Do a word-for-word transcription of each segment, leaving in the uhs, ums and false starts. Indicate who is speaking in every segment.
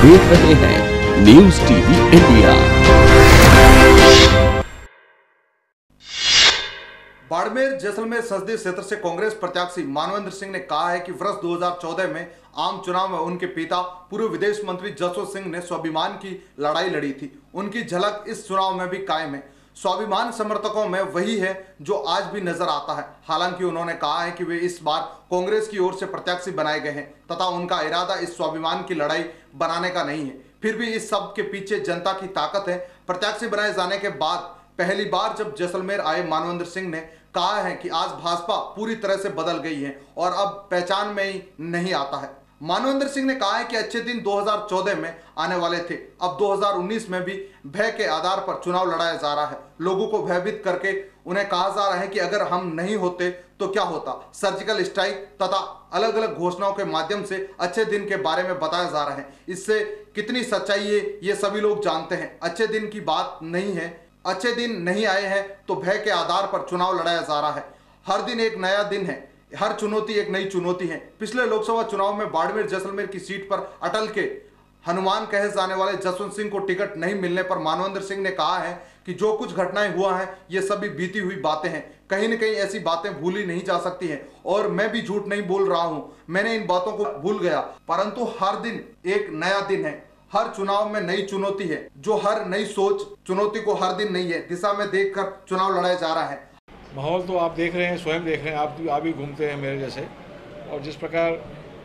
Speaker 1: देख रहे हैं news TV India.
Speaker 2: Barmer Jaisalmer संसदीय क्षेत्र से कांग्रेस प्रत्याशी मानवेंद्र सिंह ने कहा है कि वर्ष दो हज़ार चौदह में आम चुनाव में उनके पिता पूर्व विदेश मंत्री जसवंत सिंह ने स्वाभिमान की लड़ाई लड़ी थी। उनकी झलक इस चुनाव में भी कायम है। स्वाभिमान समर्थकों में वही है जो आज भी नजर आता है। हालांकि उन्होंने कहा है कि वे इस बार कांग्रेस की ओर से प्रत्याशी बनाए गए हैं तथा उनका इरादा इस स्वाभिमान की लड़ाई बनाने का नहीं है। फिर भी इस सब के पीछे जनता की ताकत है। प्रत्याशी बनाए जाने के बाद पहली बार जब जैसलमेर आए मानवेंद्र सिंह ने कहा है कि आज भाजपा पूरी तरह से बदल गई है और अब पहचान में ही नहीं आता है। मानवेंद्र सिंह ने कहा है कि अच्छे दिन दो हज़ार चौदह में आने वाले थे, अब दो हज़ार उन्नीस में भी भय के आधार पर चुनाव लड़ाया जा रहा है। लोगों को भयभीत करके उन्हें कहा जा रहा है कि अगर हम नहीं होते तो क्या होता। सर्जिकल स्ट्राइक तथा अलग अलग घोषणाओं के माध्यम से अच्छे दिन के बारे में बताया जा रहा है। इससे कितनी सच्चाई है ये सभी लोग जानते हैं। अच्छे दिन की बात नहीं है, अच्छे दिन नहीं आए हैं तो भय के आधार पर चुनाव लड़ाया जा रहा है। हर दिन एक नया दिन है, हर चुनौती एक नई चुनौती है। पिछले लोकसभा चुनाव में बाड़मेर जैसलमेर की सीट पर अटल के हनुमान कहे जाने वाले जसवंत सिंह को टिकट नहीं मिलने पर मानवेंद्र सिंह ने कहा है कि जो कुछ घटनाएं हुआ है ये सभी बीती हुई बातें हैं। कहीं न कहीं ऐसी बातें भूली नहीं जा सकती हैं और मैं भी झूठ नहीं बोल रहा हूं, मैंने इन बातों को भूल गया। परंतु हर दिन एक नया दिन है, हर चुनाव में नई चुनौती है। जो हर नई सोच चुनौती को हर दिन नई है दिशा में देखकर चुनाव लड़ाया जा रहा है।
Speaker 3: माहौल तो आप देख रहे हैं, स्वयं देख रहे हैं, आप आप भी घूमते हैं मेरे जैसे। और जिस प्रकार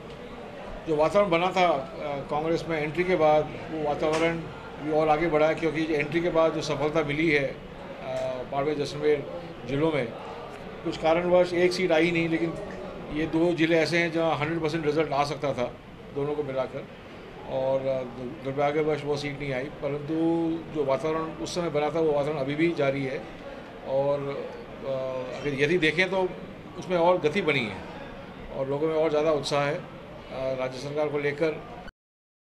Speaker 3: जो वातावरण बना था कांग्रेस में एंट्री के बाद, वो वातावरण भी और आगे बढ़ा है, क्योंकि एंट्री के बाद जो सफलता मिली है बाड़मेर जैसलमेर जिलों में, कुछ कारणवश एक सीट आई नहीं, लेकिन ये दो जिले ऐसे हैं जहाँ हंड्रेड परसेंट रिजल्ट आ सकता था दोनों को मिलाकर, और दुर्भाग्यवश वो सीट नहीं आई। परंतु जो वातावरण उस समय बना था वो वातावरण अभी भी जारी है और अगर यदि देखें तो उसमें और गति बनी है और लोगों में और ज़्यादा उत्साह है राज्य सरकार को लेकर।